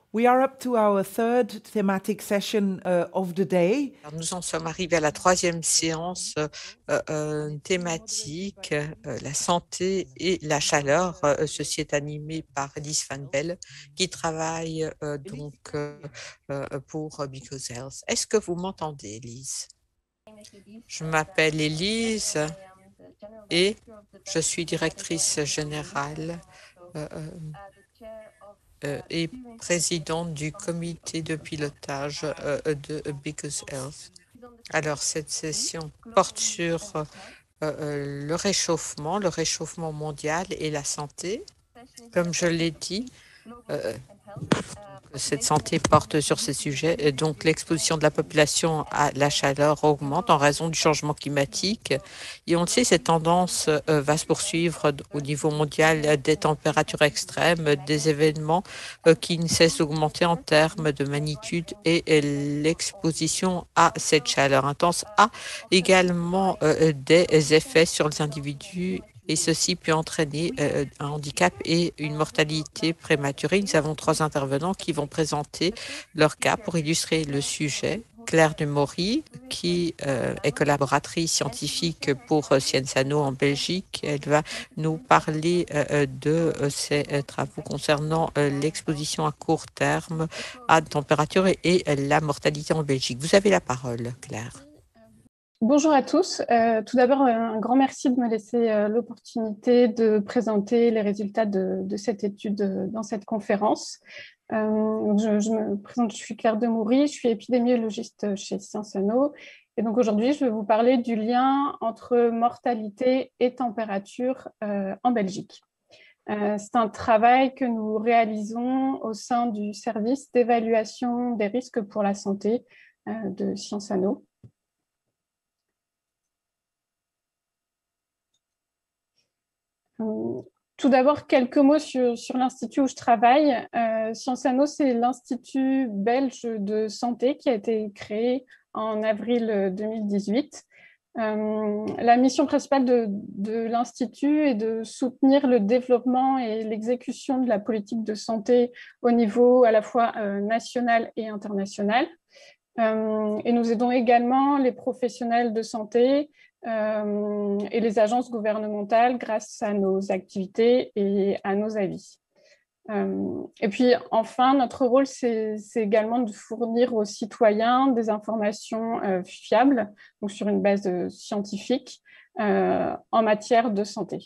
We are up to our third thematic session of the day. Alors, nous en sommes arrivés à la troisième séance thématique, la santé et la chaleur. Ceci est animé par Elise Van Belle, qui travaille pour Because Health. Est-ce que vous m'entendez, Elise? Je m'appelle Elise et je suis directrice générale et présidente du comité de pilotage de Because Health. Alors, cette session porte sur le réchauffement mondial et la santé. Comme je l'ai dit, cette santé porte sur ces sujets. Et donc, l'exposition de la population à la chaleur augmente en raison du changement climatique. Et on le sait, cette tendance va se poursuivre au niveau mondial, des températures extrêmes, des événements qui ne cessent d'augmenter en termes de magnitude, et l'exposition à cette chaleur intense a également des effets sur les individus, et ceci peut entraîner un handicap et une mortalité prématurée. Nous avons 3 intervenants qui vont présenter leur cas pour illustrer le sujet. Claire Demory, qui est collaboratrice scientifique pour Sciensano en Belgique. Elle va nous parler de ses travaux concernant l'exposition à court terme à température et la mortalité en Belgique. Vous avez la parole, Claire. Bonjour à tous. Tout d'abord, un grand merci de me laisser l'opportunité de présenter les résultats de cette étude dans cette conférence. Je me présente, je suis Claire Demoury, je suis épidémiologiste chez Sciensano. Et donc aujourd'hui, je vais vous parler du lien entre mortalité et température en Belgique. C'est un travail que nous réalisons au sein du service d'évaluation des risques pour la santé de Sciensano. Tout d'abord, quelques mots sur l'institut où je travaille. Sciensano, c'est l'institut belge de santé qui a été créé en avril 2018. La mission principale de l'institut est de soutenir le développement et l'exécution de la politique de santé au niveau à la fois national et international. Et nous aidons également les professionnels de santé et les agences gouvernementales grâce à nos activités et à nos avis. Et puis enfin, notre rôle, c'est également de fournir aux citoyens des informations fiables, donc sur une base scientifique, en matière de santé.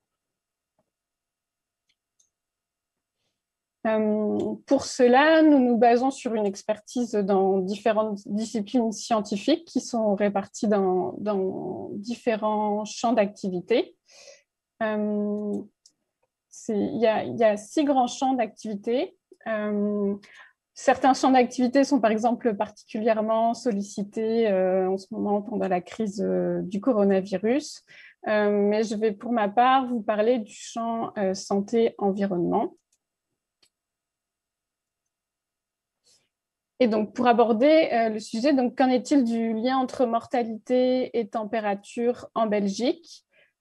Pour cela, nous nous basons sur une expertise dans différentes disciplines scientifiques qui sont réparties dans différents champs d'activité. Il y a 6 grands champs d'activité. Certains champs d'activité sont par exemple particulièrement sollicités en ce moment pendant la crise du coronavirus. Mais je vais pour ma part vous parler du champ santé-environnement. Et donc, pour aborder le sujet, qu'en est-il du lien entre mortalité et température en Belgique?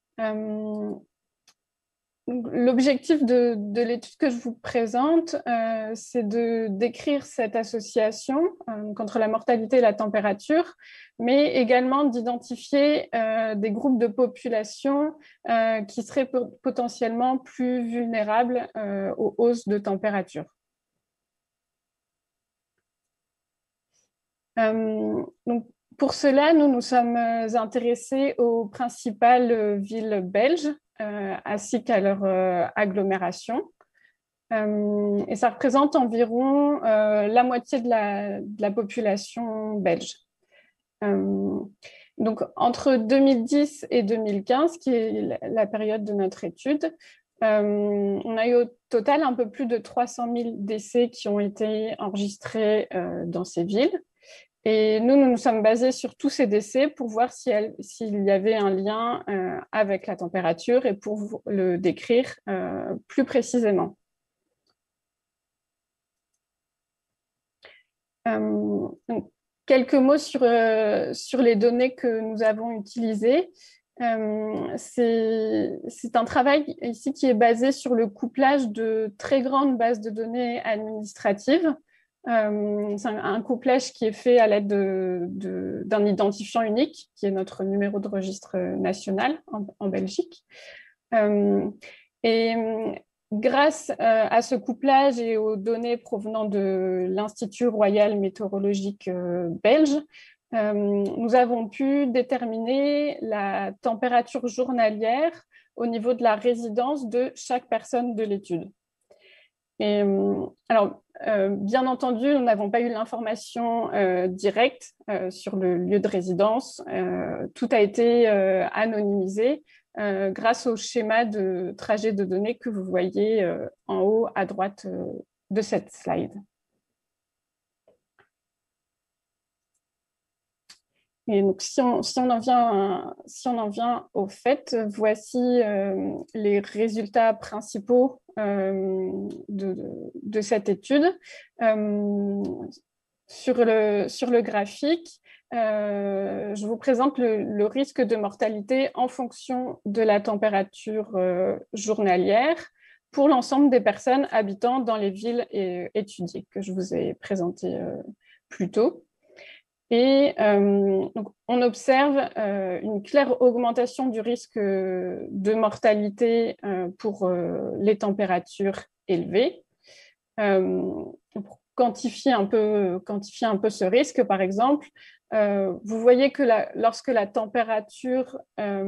L'objectif de l'étude que je vous présente, c'est de décrire cette association entre la mortalité et la température, mais également d'identifier des groupes de population qui seraient potentiellement plus vulnérables aux hausses de température. Donc, pour cela, nous nous sommes intéressés aux principales villes belges ainsi qu'à leur agglomération. Et ça représente environ la moitié de la population belge. Donc, entre 2010 et 2015, qui est la période de notre étude, on a eu au total un peu plus de 300 000 décès qui ont été enregistrés dans ces villes. Et nous nous sommes basés sur tous ces décès pour voir s'il y avait un lien avec la température et pour le décrire plus précisément. Donc, quelques mots sur les données que nous avons utilisées. C'est un travail ici qui est basé sur le couplage de très grandes bases de données administratives. C'est un couplage qui est fait à l'aide d'un identifiant unique, qui est notre numéro de registre national en Belgique. Et grâce à ce couplage et aux données provenant de l'Institut royal météorologique belge, nous avons pu déterminer la température journalière au niveau de la résidence de chaque personne de l'étude. Et, alors, bien entendu, nous n'avons pas eu l'information directe sur le lieu de résidence. Tout a été anonymisé grâce au schéma de trajet de données que vous voyez en haut à droite de cette slide. Et donc, si on en vient au fait, voici les résultats principaux de cette étude. Sur le graphique, je vous présente le risque de mortalité en fonction de la température journalière pour l'ensemble des personnes habitant dans les villes étudiées que je vous ai présentées plus tôt. Et donc, on observe une claire augmentation du risque de mortalité pour les températures élevées. Pour quantifier un peu ce risque, par exemple, vous voyez que lorsque la température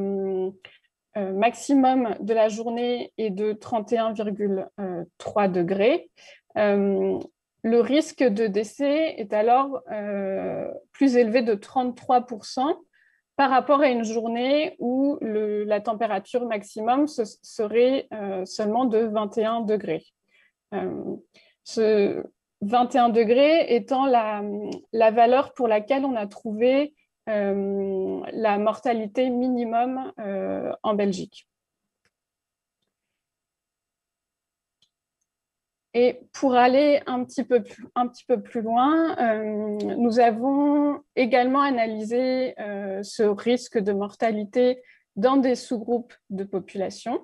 maximum de la journée est de 31,3 degrés, le risque de décès est alors plus élevé de 33% par rapport à une journée où la température maximum serait seulement de 21 degrés. Ce 21 degrés étant la valeur pour laquelle on a trouvé la mortalité minimum en Belgique. Et pour aller un petit peu plus loin, nous avons également analysé ce risque de mortalité dans des sous-groupes de population.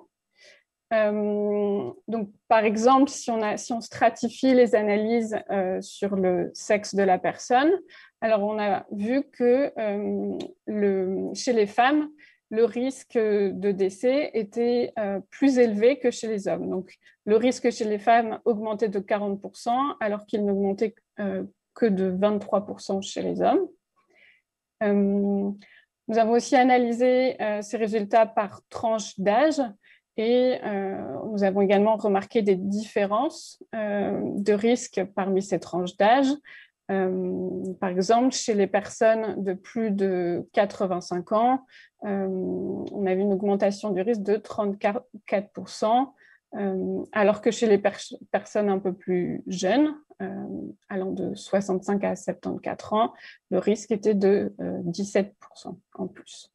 Donc, par exemple, si on stratifie les analyses sur le sexe de la personne, alors on a vu que chez les femmes, le risque de décès était plus élevé que chez les hommes. Donc, le risque chez les femmes augmentait de 40%, alors qu'il n'augmentait que de 23% chez les hommes. Nous avons aussi analysé ces résultats par tranche d'âge et nous avons également remarqué des différences de risque parmi ces tranches d'âge. Par exemple, chez les personnes de plus de 85 ans, on a vu une augmentation du risque de 34%, alors que chez les personnes un peu plus jeunes, allant de 65 à 74 ans, le risque était de 17% en plus.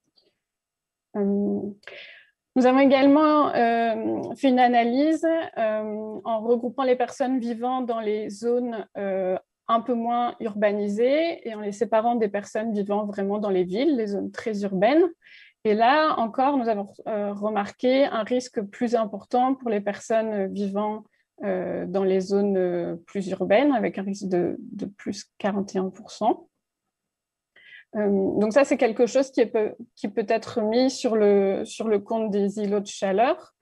Nous avons également fait une analyse en regroupant les personnes vivant dans les zones un peu moins urbanisées et en les séparant des personnes vivant vraiment dans les villes, les zones très urbaines. Et là encore, nous avons remarqué un risque plus important pour les personnes vivant dans les zones plus urbaines, avec un risque de plus 41%. Donc ça, c'est quelque chose qui peut être mis sur le compte des îlots de chaleur,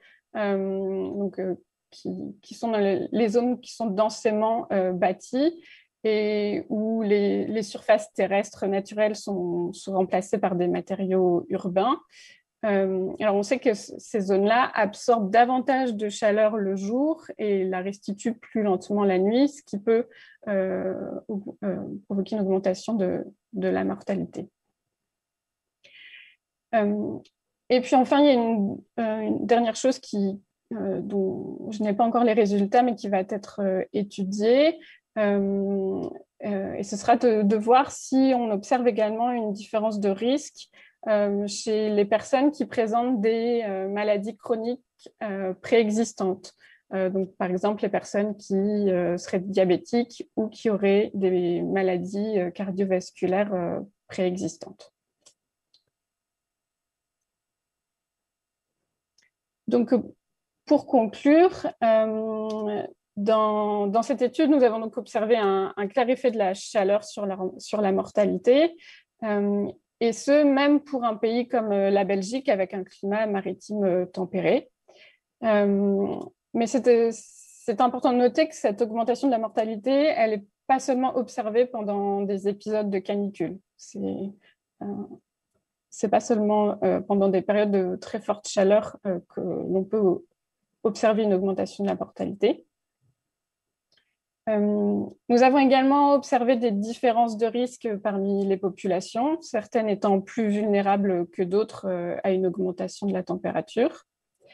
qui sont dans les zones qui sont densément bâties et où les surfaces terrestres naturelles sont remplacées par des matériaux urbains. Alors, on sait que ces zones-là absorbent davantage de chaleur le jour et la restituent plus lentement la nuit, ce qui peut provoquer une augmentation de la mortalité. Et puis enfin, il y a une dernière chose dont je n'ai pas encore les résultats, mais qui va être étudiée. Et ce sera de voir si on observe également une différence de risque chez les personnes qui présentent des maladies chroniques préexistantes. Donc, par exemple, les personnes qui seraient diabétiques ou qui auraient des maladies cardiovasculaires préexistantes. Donc, pour conclure, dans cette étude, nous avons donc observé un clair effet de la chaleur sur la mortalité, et ce, même pour un pays comme la Belgique, avec un climat maritime tempéré. Mais c'est important de noter que cette augmentation de la mortalité, elle n'est pas seulement observée pendant des épisodes de canicule. C'est pas seulement pendant des périodes de très forte chaleur que l'on peut observer une augmentation de la mortalité. Nous avons également observé des différences de risque parmi les populations, certaines étant plus vulnérables que d'autres à une augmentation de la température.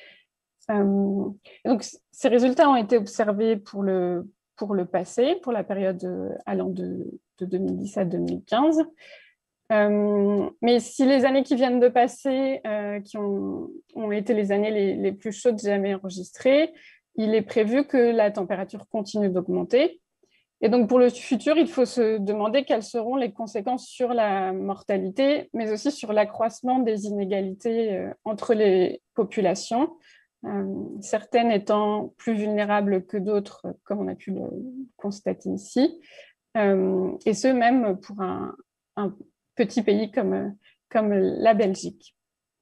Donc, ces résultats ont été observés pour le passé, pour la période allant de 2010 à 2015. Mais si les années qui viennent de passer, qui ont été les années les plus chaudes jamais enregistrées, il est prévu que la température continue d'augmenter. Et donc, pour le futur, il faut se demander quelles seront les conséquences sur la mortalité, mais aussi sur l'accroissement des inégalités entre les populations, certaines étant plus vulnérables que d'autres, comme on a pu le constater ici, et ce, même pour un petit pays comme la Belgique.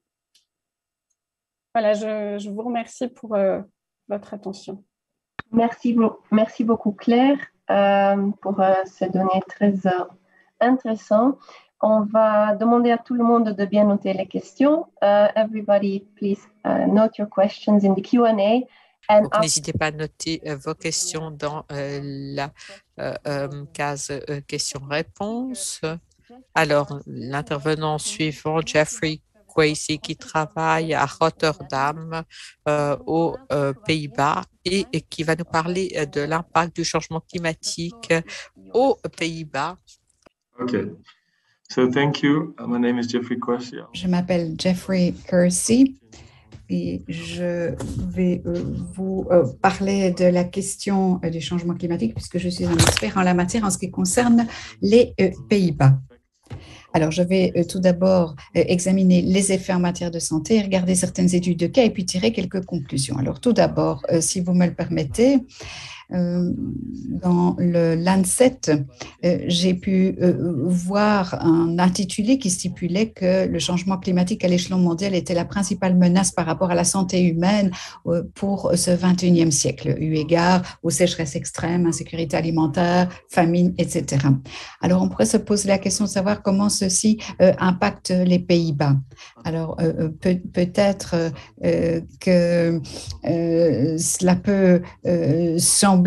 Voilà, je vous remercie pour votre attention. Merci beaucoup, Claire, pour ces données très intéressantes. On va demander à tout le monde de bien noter les questions. Everybody, please note your questions in the Q&A. Donc, n'hésitez pas à noter vos questions dans la case questions-réponses. Alors, l'intervenant suivant, Jeffrey Quasi, qui travaille à Rotterdam, aux Pays-Bas, et qui va nous parler de l'impact du changement climatique aux Pays-Bas. Okay. So thank you. My name is Jeffrey Quasi. Je m'appelle Jeffrey Kersey et je vais vous parler de la question du changement climatique puisque je suis un expert en la matière en ce qui concerne les Pays-Bas. Alors, je vais tout d'abord examiner les effets en matière de santé, regarder certaines études de cas et puis tirer quelques conclusions. Alors, tout d'abord, si vous me le permettez, dans le Lancet, j'ai pu voir un intitulé qui stipulait que le changement climatique à l'échelon mondial était la principale menace par rapport à la santé humaine pour ce 21e siècle, eu égard aux sécheresses extrêmes, insécurité alimentaire, famine, etc. Alors, on pourrait se poser la question de savoir comment ceci impacte les Pays-Bas. Alors, peut-être que cela peut sembler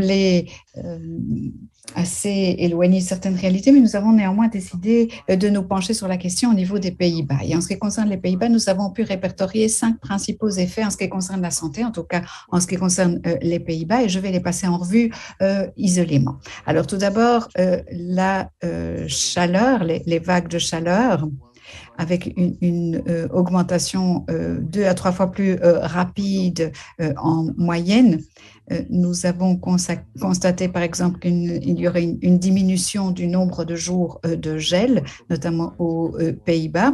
assez éloigné de certaines réalités, mais nous avons néanmoins décidé de nous pencher sur la question au niveau des Pays-Bas. Et en ce qui concerne les Pays-Bas, nous avons pu répertorier 5 principaux effets en ce qui concerne la santé, en tout cas en ce qui concerne les Pays-Bas, et je vais les passer en revue isolément. Alors tout d'abord, la chaleur, les vagues de chaleur, avec une augmentation 2 à 3 fois plus rapide en moyenne. Nous avons constaté, par exemple, qu'il y aurait une diminution du nombre de jours de gel, notamment aux Pays-Bas.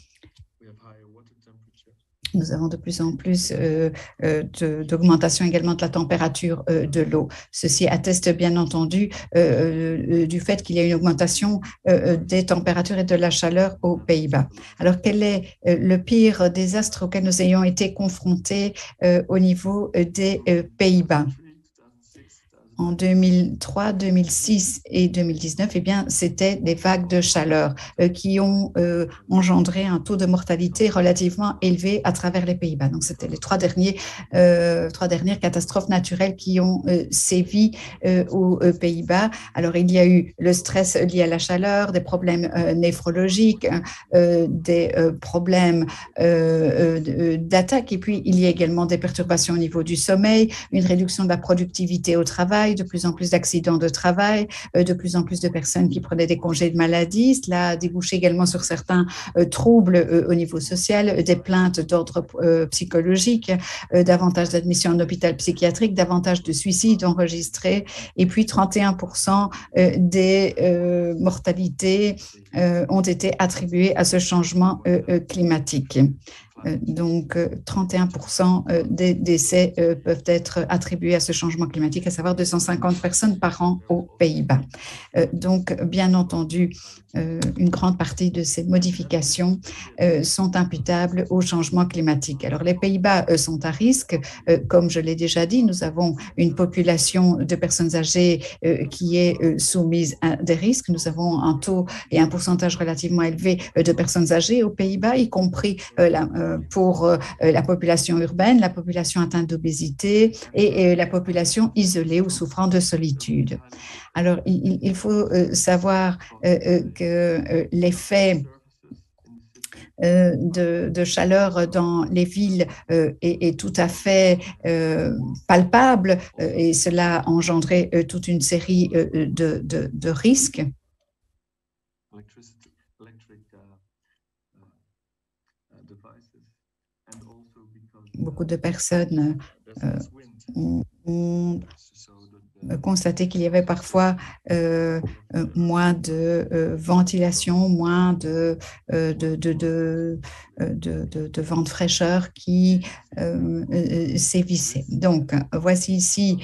Nous avons de plus en plus d'augmentation également de la température de l'eau. Ceci atteste bien entendu du fait qu'il y a une augmentation des températures et de la chaleur aux Pays-Bas. Alors, quel est le pire désastre auquel nous ayons été confrontés au niveau des Pays-Bas? En 2003, 2006 et 2019, eh bien, c'était des vagues de chaleur qui ont engendré un taux de mortalité relativement élevé à travers les Pays-Bas. Donc, c'était les trois dernières catastrophes naturelles qui ont sévi aux Pays-Bas. Alors, il y a eu le stress lié à la chaleur, des problèmes néphrologiques, des problèmes d'attaque, et puis il y a également des perturbations au niveau du sommeil, une réduction de la productivité au travail, de plus en plus d'accidents de travail, de plus en plus de personnes qui prenaient des congés de maladie. Cela a débouché également sur certains troubles au niveau social, des plaintes d'ordre psychologique, davantage d'admissions en hôpital psychiatrique, davantage de suicides enregistrés, et puis 31% des mortalités ont été attribuées à ce changement climatique. Donc, 31% des décès peuvent être attribués à ce changement climatique, à savoir 250 personnes par an aux Pays-Bas. Donc, bien entendu, une grande partie de ces modifications sont imputables au changement climatique. Alors, les Pays-Bas sont à risque. Comme je l'ai déjà dit, nous avons une population de personnes âgées qui est soumise à des risques. Nous avons un taux et un pourcentage relativement élevé de personnes âgées aux Pays-Bas, y compris pour la population urbaine, la population atteinte d'obésité et la population isolée ou souffrant de solitude. Alors, il faut savoir que l'effet de chaleur dans les villes est tout à fait palpable et cela a engendré toute une série de risques. Beaucoup de personnes ont constaté qu'il y avait parfois moins de ventilation, moins de vent de fraîcheur qui sévissait. Donc, voici ici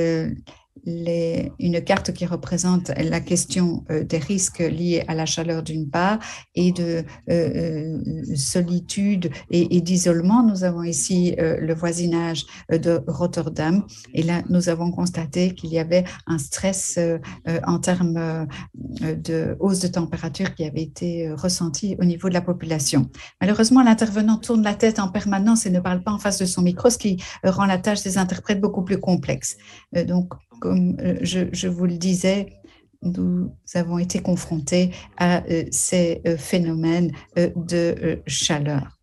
une carte qui représente la question des risques liés à la chaleur d'une part et de solitude et d'isolement. Nous avons ici le voisinage de Rotterdam et là, nous avons constaté qu'il y avait un stress en termes de hausse de température qui avait été ressenti au niveau de la population. Malheureusement, l'intervenant tourne la tête en permanence et ne parle pas en face de son micro, ce qui rend la tâche des interprètes beaucoup plus complexe. Donc, comme je vous le disais, nous avons été confrontés à ces phénomènes de chaleur.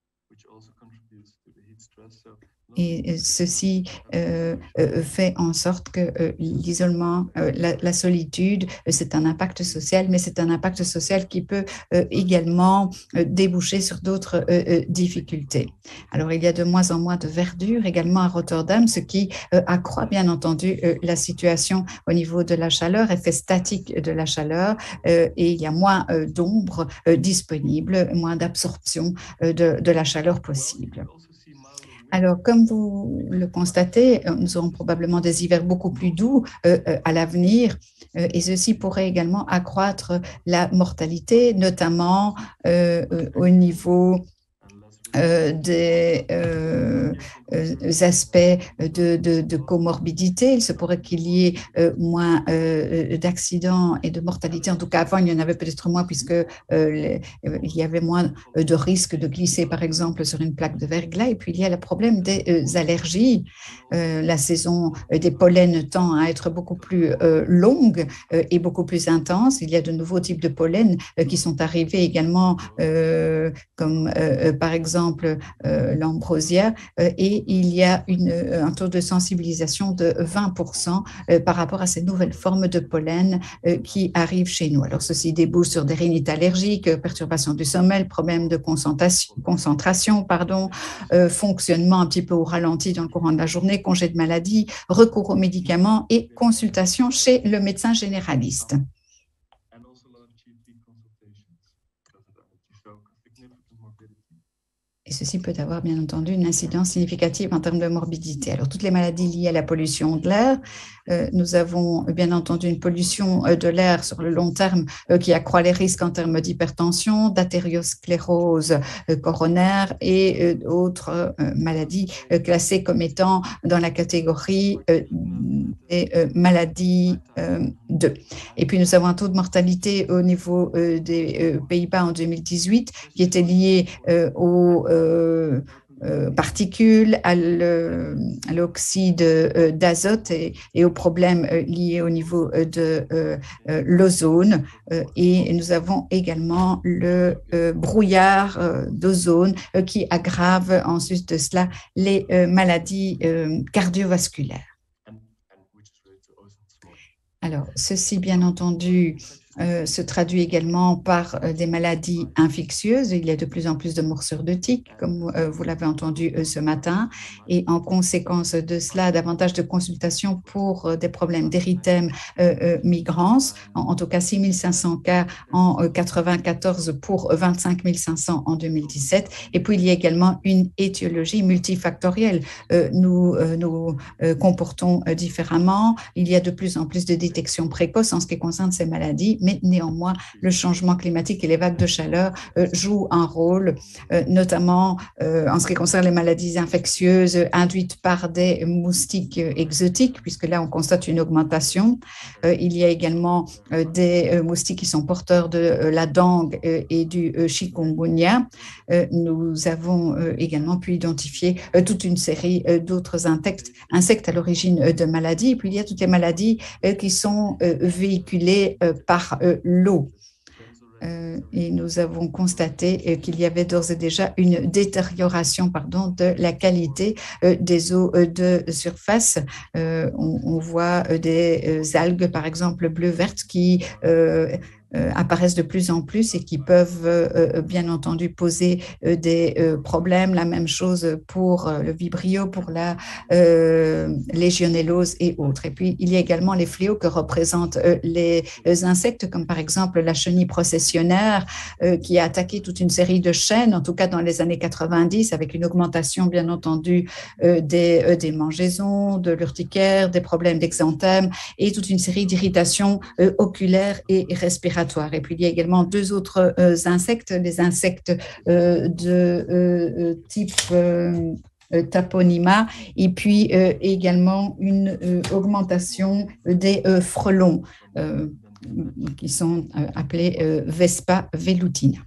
Et ceci fait en sorte que l'isolement, la solitude, c'est un impact social, mais c'est un impact social qui peut également déboucher sur d'autres difficultés. Alors, il y a de moins en moins de verdure également à Rotterdam, ce qui accroît bien entendu la situation au niveau de la chaleur, effet statique de la chaleur, et il y a moins d'ombre disponible, moins d'absorption de la chaleur possible. Alors, comme vous le constatez, nous aurons probablement des hivers beaucoup plus doux à l'avenir et ceci pourrait également accroître la mortalité, notamment au niveau des aspects de comorbidité. Il se pourrait qu'il y ait moins d'accidents et de mortalité. En tout cas, avant, il y en avait peut-être moins puisque il y avait moins de risques de glisser, par exemple, sur une plaque de verglas. Et puis, il y a le problème des allergies. La saison des pollens tend à être beaucoup plus longue et beaucoup plus intense. Il y a de nouveaux types de pollen qui sont arrivés également, comme par exemple l'ambrosia, et il y a un taux de sensibilisation de 20% par rapport à ces nouvelles formes de pollen qui arrivent chez nous. Alors, ceci débouche sur des rhinites allergiques, perturbations du sommeil, problèmes de concentration, fonctionnement un petit peu au ralenti dans le courant de la journée, congé de maladie, recours aux médicaments et consultation chez le médecin généraliste. Et ceci peut avoir, bien entendu, une incidence significative en termes de morbidité. Alors, toutes les maladies liées à la pollution de l'air, nous avons, bien entendu, une pollution de l'air sur le long terme qui accroît les risques en termes d'hypertension, d'athériosclérose coronaire et autres maladies classées comme étant dans la catégorie des maladies 2. Et puis, nous avons un taux de mortalité au niveau des Pays-Bas en 2018 qui était lié aux particules, à l'oxyde d'azote et aux problèmes liés au niveau de l'ozone. Et nous avons également le brouillard d'ozone qui aggrave ensuite de cela les maladies cardiovasculaires. Alors, ceci, bien entendu, se traduit également par des maladies infectieuses. Il y a de plus en plus de morsures de tiques, comme vous l'avez entendu ce matin, et en conséquence de cela, davantage de consultations pour des problèmes d'érythème migrans, en tout cas 6 500 cas en 1994 pour 25 500 en 2017. Et puis, il y a également une étiologie multifactorielle. Nous nous comportons différemment. Il y a de plus en plus de détection précoce en ce qui concerne ces maladies, mais néanmoins, le changement climatique et les vagues de chaleur jouent un rôle, notamment en ce qui concerne les maladies infectieuses induites par des moustiques exotiques, puisque là, on constate une augmentation. Il y a également des moustiques qui sont porteurs de la dengue et du chikungunya. Nous avons également pu identifier toute une série d'autres insectes à l'origine de maladies. Et puis, il y a toutes les maladies qui sont véhiculées par l'eau. Et nous avons constaté qu'il y avait d'ores et déjà une détérioration de la qualité des eaux de surface. On voit des algues, par exemple, bleu-vertes qui apparaissent de plus en plus et qui peuvent bien entendu poser des problèmes. La même chose pour le vibrio, pour la légionellose et autres. Et puis, il y a également les fléaux que représentent les insectes, comme par exemple la chenille processionnaire qui a attaqué toute une série de chênes, en tout cas dans les années 90, avec une augmentation bien entendu des mangeaisons, de l'urticaire, des problèmes d'exanthème et toute une série d'irritations oculaires et respiratoires. Et puis, il y a également deux autres insectes, les insectes de type Taponima, et puis également une augmentation des frelons qui sont appelés Vespa velutina.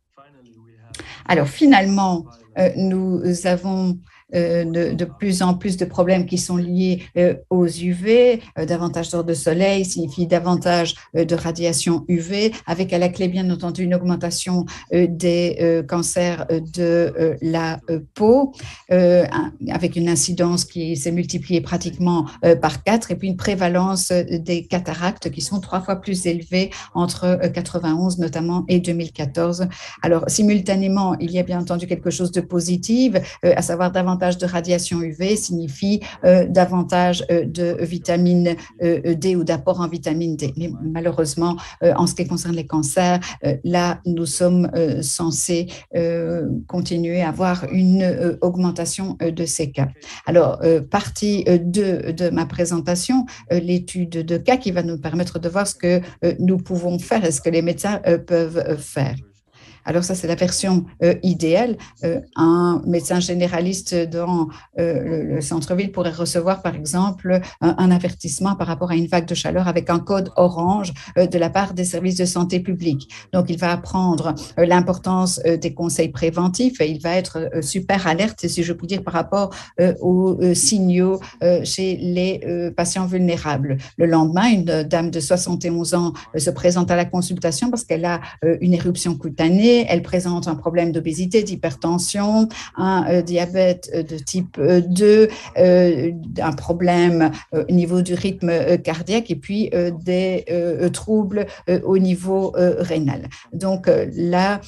Alors, finalement, nous avons de plus en plus de problèmes qui sont liés aux UV. Davantage d'heures de soleil signifie davantage de radiation UV, avec à la clé, bien entendu, une augmentation des cancers de la peau, avec une incidence qui s'est multipliée pratiquement par 4, et puis une prévalence des cataractes qui sont 3 fois plus élevées entre 91 notamment et 2014. Alors, simultanément, il y a bien entendu quelque chose de positif, à savoir davantage de radiation UV signifie davantage de vitamine D ou d'apport en vitamine D. Mais malheureusement, en ce qui concerne les cancers, là, nous sommes censés continuer à avoir une augmentation de ces cas. Alors, partie 2 de ma présentation, l'étude de cas qui va nous permettre de voir ce que nous pouvons faire et ce que les médecins peuvent faire. Alors ça, c'est la version idéale. Un médecin généraliste dans le centre-ville pourrait recevoir, par exemple, un avertissement par rapport à une vague de chaleur avec un code orange de la part des services de santé publique. Donc, il va apprendre l'importance des conseils préventifs et il va être super alerte, si je puis dire, par rapport aux signaux chez les patients vulnérables. Le lendemain, une dame de 71 ans se présente à la consultation parce qu'elle a une éruption cutanée. Elle présente un problème d'obésité, d'hypertension, un diabète de type 2, un problème au niveau du rythme cardiaque et puis des troubles au niveau rénal. Donc là,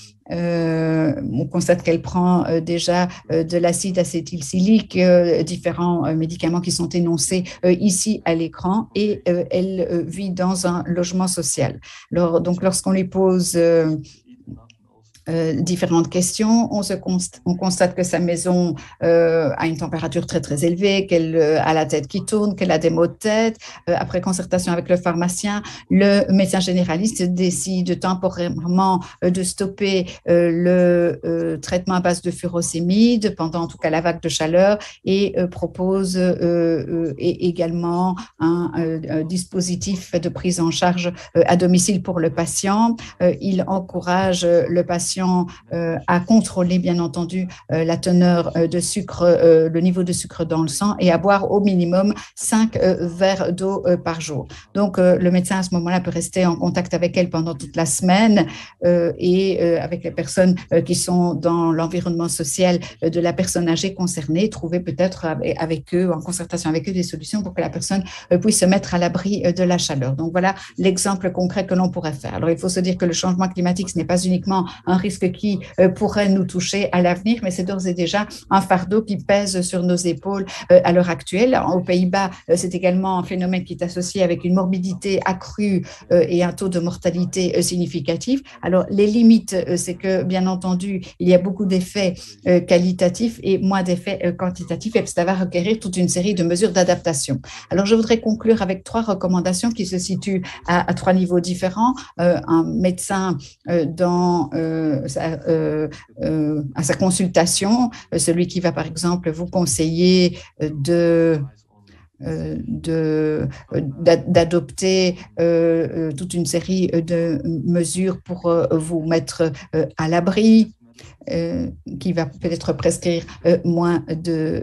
on constate qu'elle prend déjà de l'acide acétylcyclique, différents médicaments qui sont énoncés ici à l'écran et elle vit dans un logement social. Alors, donc, lorsqu'on lui pose différentes questions. On constate que sa maison a une température très, très élevée, qu'elle a la tête qui tourne, qu'elle a des maux de tête. Après concertation avec le pharmacien, le médecin généraliste décide temporairement de stopper le traitement à base de furosémide pendant en tout cas la vague de chaleur et propose également un dispositif de prise en charge à domicile pour le patient. Il encourage le patient patients à contrôler, bien entendu, la teneur de sucre, le niveau de sucre dans le sang et à boire au minimum 5 verres d'eau par jour. Donc, le médecin, à ce moment-là, peut rester en contact avec elle pendant toute la semaine et avec les personnes qui sont dans l'environnement social de la personne âgée concernée, trouver peut-être avec eux, en concertation avec eux, des solutions pour que la personne puisse se mettre à l'abri de la chaleur. Donc, voilà l'exemple concret que l'on pourrait faire. Alors, il faut se dire que le changement climatique, ce n'est pas uniquement un risque qui pourrait nous toucher à l'avenir, mais c'est d'ores et déjà un fardeau qui pèse sur nos épaules à l'heure actuelle. Aux Pays-Bas, c'est également un phénomène qui est associé avec une morbidité accrue et un taux de mortalité significatif. Alors, les limites, c'est que, bien entendu, il y a beaucoup d'effets qualitatifs et moins d'effets quantitatifs, et ça va requérir toute une série de mesures d'adaptation. Alors, je voudrais conclure avec 3 recommandations qui se situent à 3 niveaux différents. Un médecin à sa consultation, celui qui va, par exemple, vous conseiller d'adopter toute une série de mesures pour vous mettre à l'abri, qui va peut-être prescrire moins de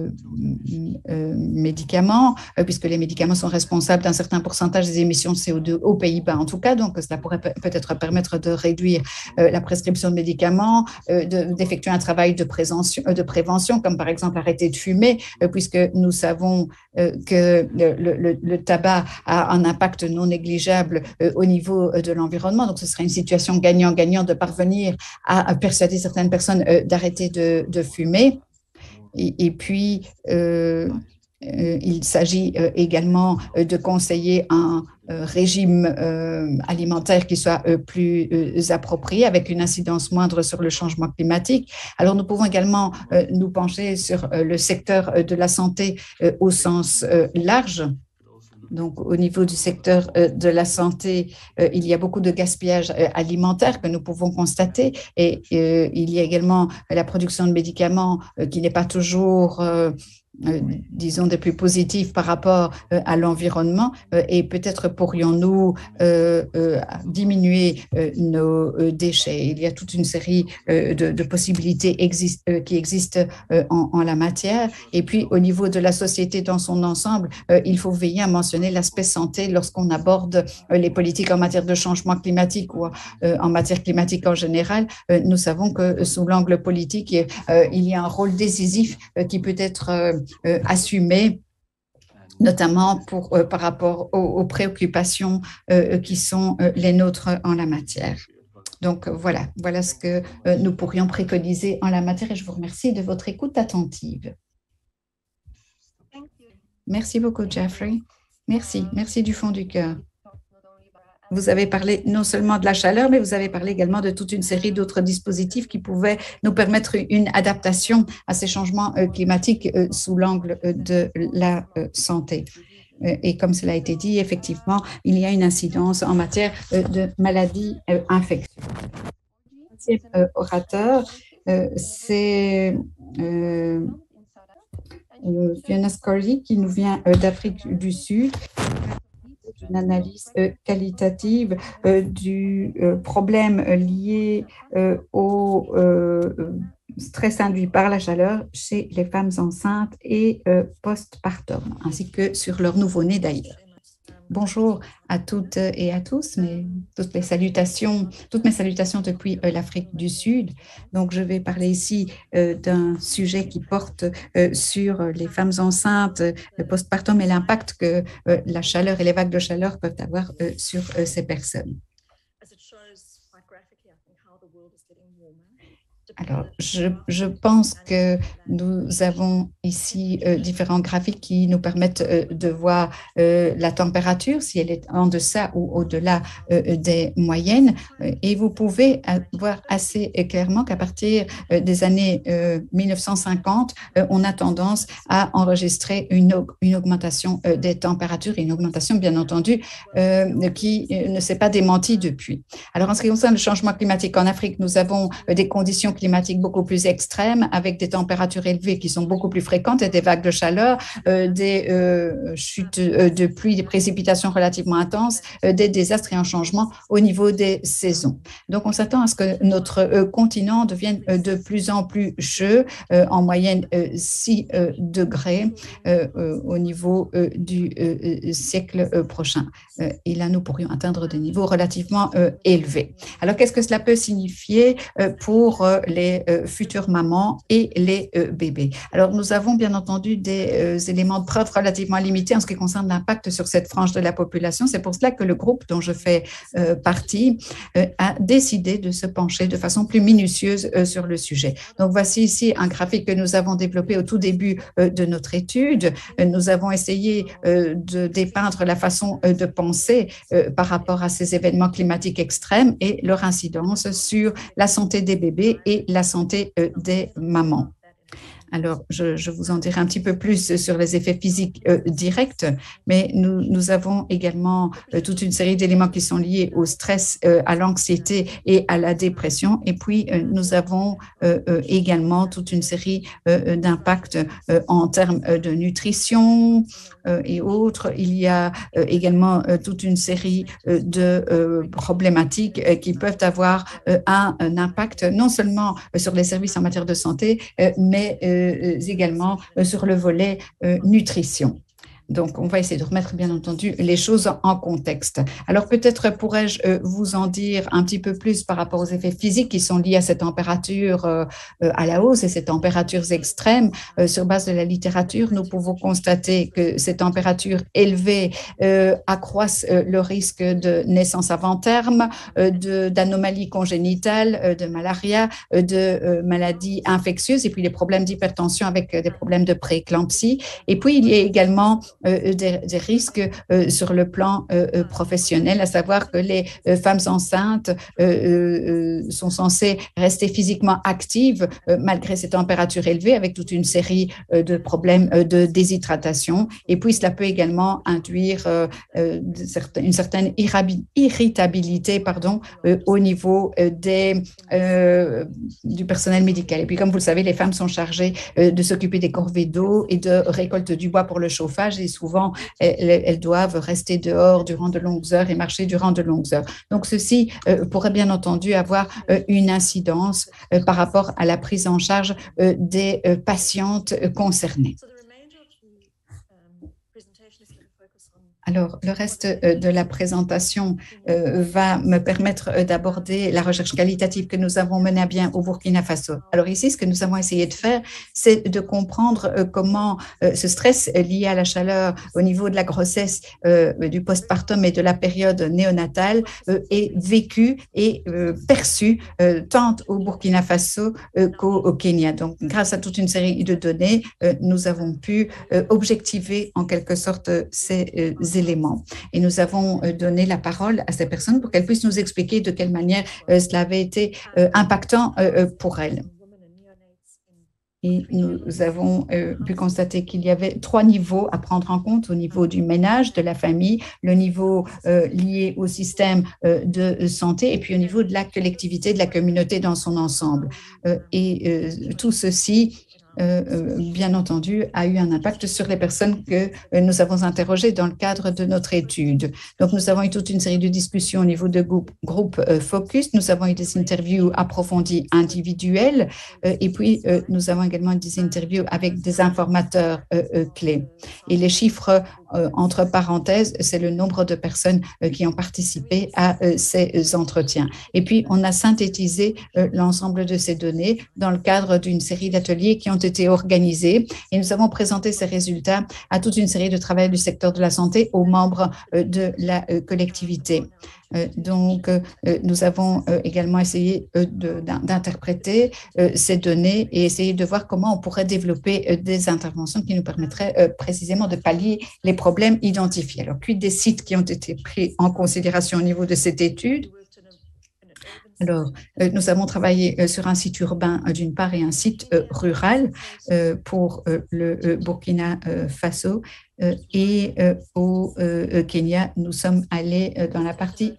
médicaments, puisque les médicaments sont responsables d'un certain pourcentage des émissions de CO2 aux Pays-Bas en tout cas, donc cela pourrait peut-être permettre de réduire la prescription de médicaments, d'effectuer un travail de prévention, comme par exemple arrêter de fumer, puisque nous savons que le tabac a un impact non négligeable au niveau de l'environnement, donc ce serait une situation gagnant-gagnant de parvenir à persuader certaines personnes d'arrêter de fumer. Et puis, il s'agit également de conseiller un régime alimentaire qui soit plus approprié, avec une incidence moindre sur le changement climatique. Alors, nous pouvons également nous pencher sur le secteur de la santé au sens large. Donc, au niveau du secteur de la santé, il y a beaucoup de gaspillage alimentaire que nous pouvons constater et il y a également la production de médicaments qui n'est pas toujours disons, des plus positifs par rapport à l'environnement et peut-être pourrions-nous diminuer nos déchets. Il y a toute une série de possibilités qui existent en la matière. Et puis, au niveau de la société dans son ensemble, il faut veiller à mentionner l'aspect santé lorsqu'on aborde les politiques en matière de changement climatique ou en matière climatique en général. Nous savons que sous l'angle politique, il y a un rôle décisif qui peut être assumé, notamment par rapport aux préoccupations qui sont les nôtres en la matière. Donc, voilà ce que nous pourrions préconiser en la matière et je vous remercie de votre écoute attentive. Merci beaucoup, Jeffrey. Merci du fond du cœur. Vous avez parlé non seulement de la chaleur, mais vous avez parlé également de toute une série d'autres dispositifs qui pouvaient nous permettre une adaptation à ces changements climatiques sous l'angle de la santé. Et comme cela a été dit, effectivement, il y a une incidence en matière de maladies infectieuses. Le deuxième orateur, c'est Fiona Scully qui nous vient d'Afrique du Sud. Une analyse qualitative du problème lié au stress induit par la chaleur chez les femmes enceintes et postpartum, ainsi que sur leur nouveau-né d'ailleurs. Bonjour à toutes et à tous, toutes mes salutations depuis l'Afrique du Sud. Donc, je vais parler ici d'un sujet qui porte sur les femmes enceintes, le postpartum et l'impact que la chaleur et les vagues de chaleur peuvent avoir sur ces personnes. Alors, je pense que nous avons ici différents graphiques qui nous permettent de voir la température, si elle est en deçà ou au-delà des moyennes. Et vous pouvez voir assez clairement qu'à partir des années 1950, on a tendance à enregistrer une augmentation des températures et une augmentation, bien entendu, qui ne s'est pas démentie depuis. Alors, en ce qui concerne le changement climatique en Afrique, nous avons des conditions climatiques beaucoup plus extrêmes, avec des températures élevées qui sont beaucoup plus fréquentes et des vagues de chaleur, des chutes de pluie, des précipitations relativement intenses, des désastres et un changement au niveau des saisons. Donc, on s'attend à ce que notre continent devienne de plus en plus chaud, en moyenne 6 degrés au niveau du siècle prochain. Et là, nous pourrions atteindre des niveaux relativement élevés. Alors, qu'est-ce que cela peut signifier pour les futures mamans et les bébés? Alors, nous avons bien entendu des éléments de preuve relativement limités en ce qui concerne l'impact sur cette frange de la population. C'est pour cela que le groupe dont je fais partie a décidé de se pencher de façon plus minutieuse sur le sujet. Donc, voici ici un graphique que nous avons développé au tout début de notre étude. Nous avons essayé de dépeindre la façon de penser par rapport à ces événements climatiques extrêmes et leur incidence sur la santé des bébés et la santé des mamans. Alors, je vous en dirai un petit peu plus sur les effets physiques directs, mais nous avons également toute une série d'éléments qui sont liés au stress, à l'anxiété et à la dépression. Et puis, nous avons également toute une série d'impacts en termes de nutrition et autres. Il y a également toute une série de problématiques qui peuvent avoir un impact non seulement sur les services en matière de santé, mais également sur le volet nutrition. Donc, on va essayer de remettre, bien entendu, les choses en contexte. Alors, peut-être pourrais-je vous en dire un petit peu plus par rapport aux effets physiques qui sont liés à ces températures à la hausse et ces températures extrêmes. Sur base de la littérature, nous pouvons constater que ces températures élevées accroissent le risque de naissance avant terme, d'anomalies congénitales, de malaria, de maladies infectieuses et puis les problèmes d'hypertension avec des problèmes de prééclampsie. Et puis, il y a également des risques sur le plan professionnel, à savoir que les femmes enceintes sont censées rester physiquement actives malgré ces températures élevées, avec toute une série de problèmes de déshydratation. Et puis, cela peut également induire une certaine irritabilité au niveau du personnel médical. Et puis, comme vous le savez, les femmes sont chargées de s'occuper des corvées d'eau et de récolte du bois pour le chauffage. Et souvent, elles doivent rester dehors durant de longues heures et marcher durant de longues heures. Donc, ceci pourrait bien entendu avoir une incidence par rapport à la prise en charge des patientes concernées. Alors, le reste de la présentation va me permettre d'aborder la recherche qualitative que nous avons menée à bien au Burkina Faso. Alors ici, ce que nous avons essayé de faire, c'est de comprendre comment ce stress lié à la chaleur au niveau de la grossesse, du postpartum et de la période néonatale est vécu et perçu tant au Burkina Faso qu'au Kenya. Donc, grâce à toute une série de données, nous avons pu objectiver en quelque sorte ces éléments. Et nous avons donné la parole à ces personnes pour qu'elles puissent nous expliquer de quelle manière cela avait été impactant pour elles. Et nous avons pu constater qu'il y avait 3 niveaux à prendre en compte au niveau du ménage, de la famille, le niveau lié au système de santé et puis au niveau de la collectivité, de la communauté dans son ensemble. Tout ceci bien entendu, a eu un impact sur les personnes que nous avons interrogées dans le cadre de notre étude. Donc, nous avons eu toute une série de discussions au niveau de groupes focus. Nous avons eu des interviews approfondies individuelles et puis nous avons également des interviews avec des informateurs clés. Et les chiffres, entre parenthèses, c'est le nombre de personnes qui ont participé à ces entretiens. Et puis, on a synthétisé l'ensemble de ces données dans le cadre d'une série d'ateliers qui ont été organisés et nous avons présenté ces résultats à toute une série de travailleurs du secteur de la santé aux membres de la collectivité. Donc, nous avons également essayé d'interpréter ces données et essayer de voir comment on pourrait développer des interventions qui nous permettraient précisément de pallier les problèmes identifiés. Alors, quid des sites qui ont été pris en considération au niveau de cette étude? Alors, nous avons travaillé sur un site urbain d'une part et un site rural pour le Burkina Faso. et au Kenya, nous sommes allés dans la partie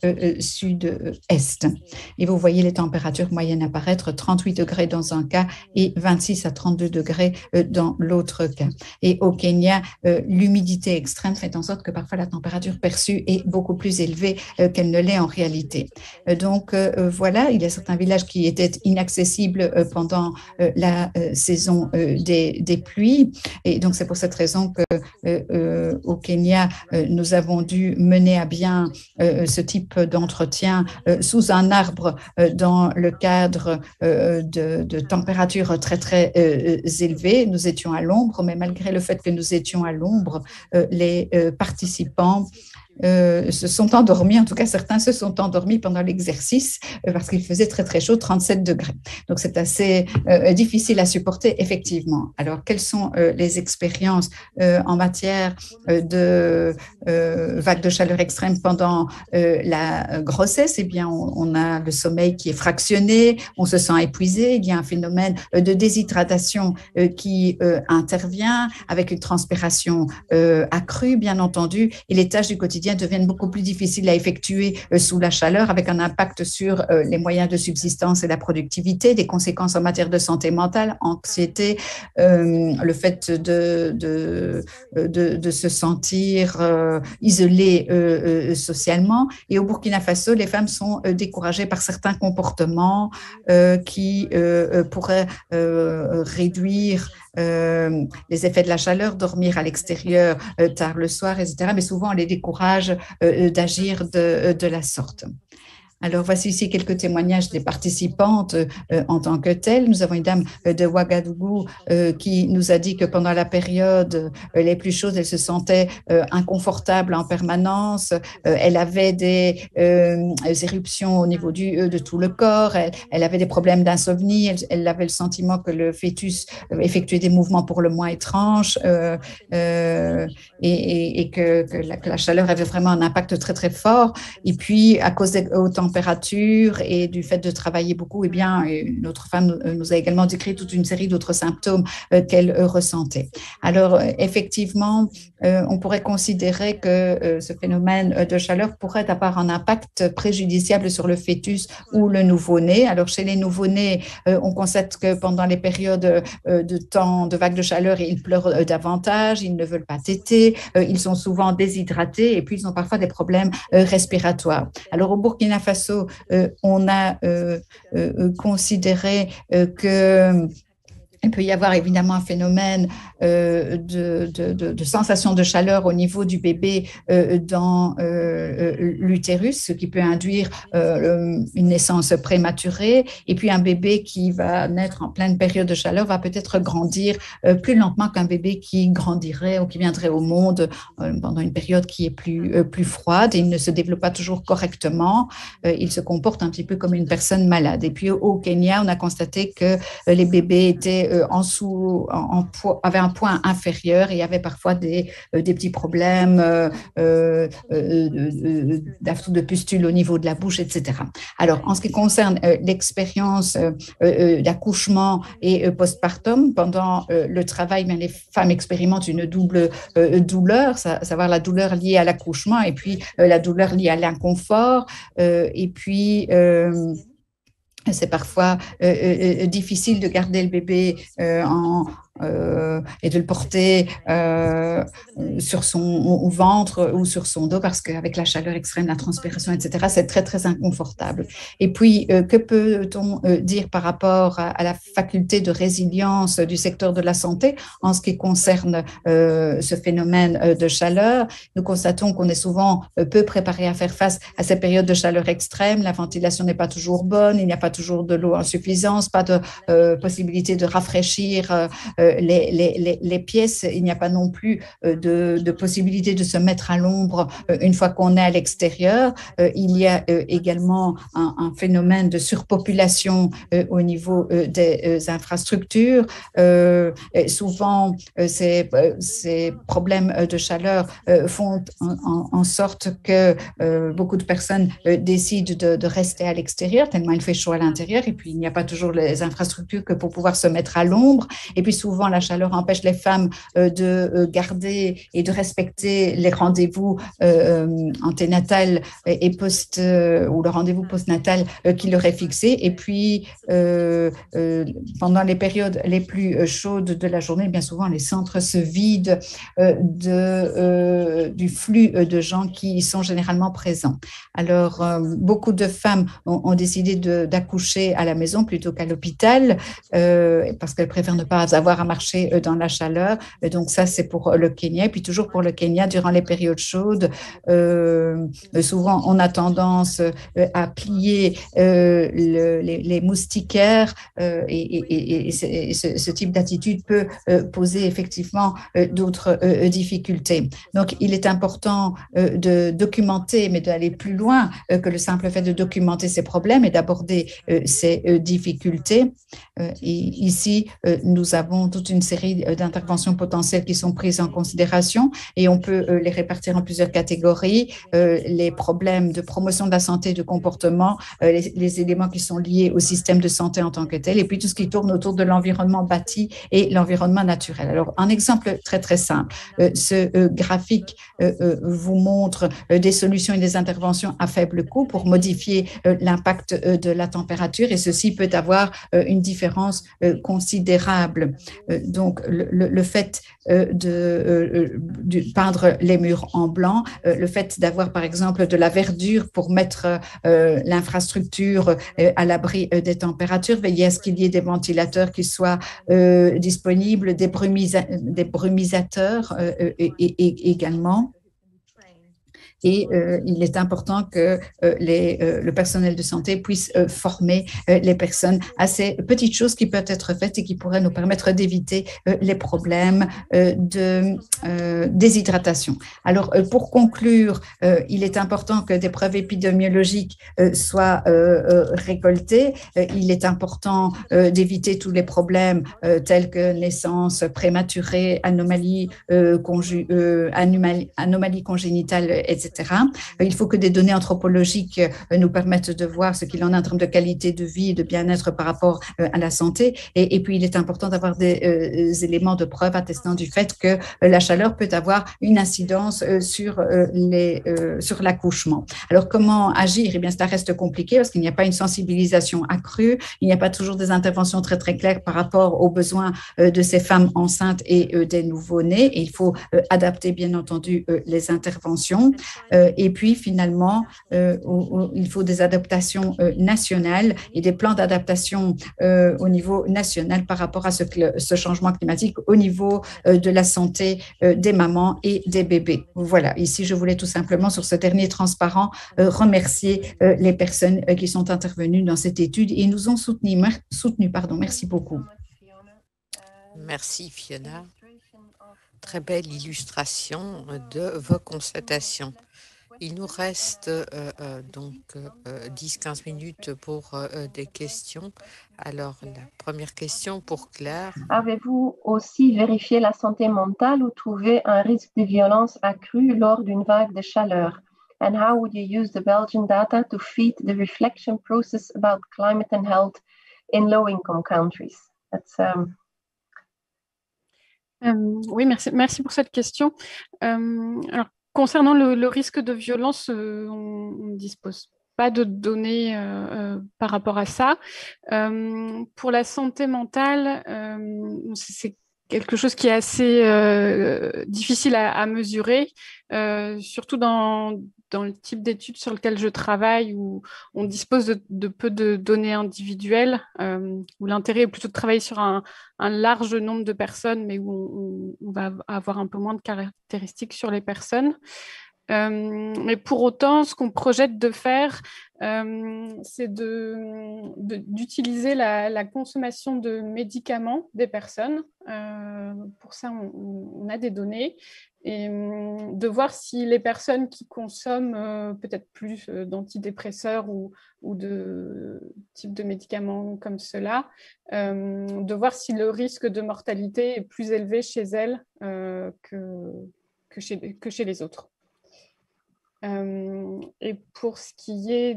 sud-est. Et vous voyez les températures moyennes apparaître, 38 degrés dans un cas et 26 à 32 degrés dans l'autre cas. Et au Kenya, l'humidité extrême fait en sorte que parfois la température perçue est beaucoup plus élevée qu'elle ne l'est en réalité. Donc voilà, il y a certains villages qui étaient inaccessibles pendant la saison des pluies. Et donc c'est pour cette raison que au Kenya, nous avons dû mener à bien ce type d'entretien sous un arbre dans le cadre de températures très, très élevées. Nous étions à l'ombre, mais malgré le fait que nous étions à l'ombre, les participants se sont endormis, en tout cas certains se sont endormis pendant l'exercice parce qu'il faisait très très chaud, 37 degrés. Donc c'est assez difficile à supporter effectivement. Alors quelles sont les expériences en matière de vagues de chaleur extrême pendant la grossesse? Eh bien on a le sommeil qui est fractionné, on se sent épuisé, il y a un phénomène de déshydratation qui intervient avec une transpiration accrue bien entendu, et les tâches du quotidien deviennent beaucoup plus difficiles à effectuer sous la chaleur, avec un impact sur les moyens de subsistance et la productivité, des conséquences en matière de santé mentale, anxiété, le fait de se sentir isolé socialement. Et au Burkina Faso, les femmes sont découragées par certains comportements qui pourraient réduire les effets de la chaleur, dormir à l'extérieur tard le soir, etc. Mais souvent, on les décourage d'agir de la sorte. Alors, voici ici quelques témoignages des participantes en tant que telles. Nous avons une dame de Ouagadougou qui nous a dit que pendant la période les plus chaudes, elle se sentait inconfortable en permanence. Elle avait des éruptions au niveau de tout le corps. Elle avait des problèmes d'insomnie. Elle avait le sentiment que le fœtus effectuait des mouvements pour le moins étranges et que la chaleur avait vraiment un impact très, très fort. Et puis, à cause des hautes températures et du fait de travailler beaucoup, eh bien, une autre femme nous a également décrit toute une série d'autres symptômes qu'elle ressentait. Alors, effectivement, on pourrait considérer que ce phénomène de chaleur pourrait avoir un impact préjudiciable sur le fœtus ou le nouveau-né. Alors, chez les nouveau-nés, on constate que pendant les périodes de temps de vagues de chaleur, ils pleurent davantage, ils ne veulent pas téter, ils sont souvent déshydratés et puis ils ont parfois des problèmes respiratoires. Alors, au Burkina Faso, on a considéré que il peut y avoir évidemment un phénomène de sensation de chaleur au niveau du bébé dans l'utérus, ce qui peut induire une naissance prématurée. Et puis un bébé qui va naître en pleine période de chaleur va peut-être grandir plus lentement qu'un bébé qui grandirait ou qui viendrait au monde pendant une période qui est plus froide. Et il ne se développe pas toujours correctement. Il se comporte un petit peu comme une personne malade. Et puis au Kenya, on a constaté que les bébés étaient avaient un poids inférieur et avaient parfois des petits problèmes de pustules au niveau de la bouche, etc. Alors, en ce qui concerne l'expérience d'accouchement et postpartum, pendant le travail, les femmes expérimentent une double douleur, à savoir la douleur liée à l'accouchement et puis la douleur liée à l'inconfort. Et puis, c'est parfois difficile de garder le bébé et de le porter sur son ventre ou sur son dos parce qu'avec la chaleur extrême, la transpiration, etc., c'est très, très inconfortable. Et puis, que peut-on dire par rapport à la faculté de résilience du secteur de la santé en ce qui concerne ce phénomène de chaleur? Nous constatons qu'on est souvent peu préparé à faire face à ces périodes de chaleur extrême. La ventilation n'est pas toujours bonne, il n'y a pas toujours de l'eau en suffisance, pas de possibilité de rafraîchir les pièces. Il n'y a pas non plus de possibilité de se mettre à l'ombre une fois qu'on est à l'extérieur. Il y a également un phénomène de surpopulation au niveau des infrastructures. Souvent, ces problèmes de chaleur font en sorte que beaucoup de personnes décident de rester à l'extérieur tellement il fait chaud à l'intérieur et puis il n'y a pas toujours les infrastructures que pour pouvoir se mettre à l'ombre. Et puis souvent, souvent, la chaleur empêche les femmes de garder et de respecter les rendez-vous anténatal et post ou le rendez-vous postnatal qui leur est fixé. Et puis, pendant les périodes les plus chaudes de la journée, bien souvent, les centres se vident du flux de gens qui y sont généralement présents. Alors, beaucoup de femmes ont décidé d'accoucher à la maison plutôt qu'à l'hôpital parce qu'elles préfèrent ne pas avoir à marcher dans la chaleur. Donc, ça, c'est pour le Kenya. Et puis, toujours pour le Kenya, durant les périodes chaudes, souvent, on a tendance à plier les moustiquaires et ce type d'attitude peut poser effectivement d'autres difficultés. Donc, il est important de documenter, mais d'aller plus loin que le simple fait de documenter ces problèmes et d'aborder ces difficultés. Et ici, nous avons toute une série d'interventions potentielles qui sont prises en considération et on peut les répartir en plusieurs catégories. Les problèmes de promotion de la santé, de comportement, les éléments qui sont liés au système de santé en tant que tel, et puis tout ce qui tourne autour de l'environnement bâti et l'environnement naturel. Alors, un exemple très, très simple. Ce graphique vous montre des solutions et des interventions à faible coût pour modifier l'impact de la température et ceci peut avoir une différence considérable. Donc, le fait de peindre les murs en blanc, le fait d'avoir, par exemple, de la verdure pour mettre l'infrastructure à l'abri des températures, veiller à ce qu'il y ait des ventilateurs qui soient disponibles, des brumisateurs également. Et il est important que le personnel de santé puisse former les personnes à ces petites choses qui peuvent être faites et qui pourraient nous permettre d'éviter les problèmes de déshydratation. Alors, pour conclure, il est important que des preuves épidémiologiques soient récoltées. Il est important d'éviter tous les problèmes tels que naissance prématurée, anomalie congénitale, etc. Il faut que des données anthropologiques nous permettent de voir ce qu'il en est en termes de qualité de vie et de bien-être par rapport à la santé. Et puis, il est important d'avoir des éléments de preuve attestant du fait que la chaleur peut avoir une incidence sur l'accouchement. Alors, comment agir? Eh bien, ça reste compliqué parce qu'il n'y a pas une sensibilisation accrue, il n'y a pas toujours des interventions très, très claires par rapport aux besoins de ces femmes enceintes et des nouveau-nés. Et il faut adapter, bien entendu, les interventions. Et puis, finalement, il faut des adaptations nationales et des plans d'adaptation au niveau national par rapport à ce changement climatique au niveau de la santé des mamans et des bébés. Voilà, ici, je voulais tout simplement, sur ce dernier transparent, remercier les personnes qui sont intervenues dans cette étude et nous ont soutenus. Merci beaucoup. Merci, Fiona. Très belle illustration de vos constatations. Il nous reste donc 10-15 minutes pour des questions. Alors, la première question pour Claire. Avez-vous aussi vérifié la santé mentale ou trouvé un risque de violence accrue lors d'une vague de chaleur? And how would you use the Belgian data to feed the reflection process about climate and health in low-income countries? Oui, merci pour cette question. Alors, concernant le risque de violence, on ne dispose pas de données par rapport à ça. Pour la santé mentale, c'est quelque chose qui est assez difficile à mesurer, surtout dans le type d'études sur lequel je travaille, où on dispose de peu de données individuelles, où l'intérêt est plutôt de travailler sur un large nombre de personnes, mais où on va avoir un peu moins de caractéristiques sur les personnes. Mais pour autant, ce qu'on projette de faire, c'est d'utiliser la consommation de médicaments des personnes. Pour ça, on a des données. Et de voir si les personnes qui consomment peut-être plus d'antidépresseurs ou de types de médicaments comme cela, de voir si le risque de mortalité est plus élevé chez elles que chez les autres. Et pour ce qui est